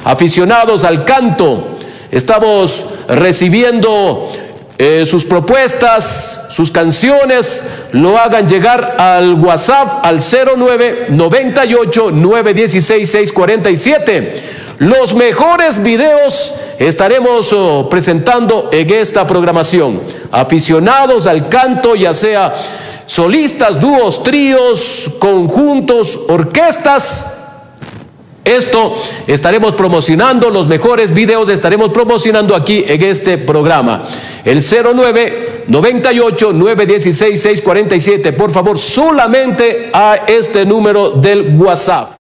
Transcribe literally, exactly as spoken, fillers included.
aficionados al canto. Estamos recibiendo eh, sus propuestas, sus canciones, lo hagan llegar al WhatsApp al cero nueve noventa y ocho nueve dieciséis seis cuarenta y siete. Los mejores videos estaremos oh, presentando en esta programación. Aficionados al canto, ya sea solistas, dúos, tríos, conjuntos, orquestas. Esto estaremos promocionando, los mejores videos estaremos promocionando aquí en este programa. El cero nueve noventa y ocho nueve dieciséis seis cuarenta y siete, por favor, solamente a este número del WhatsApp.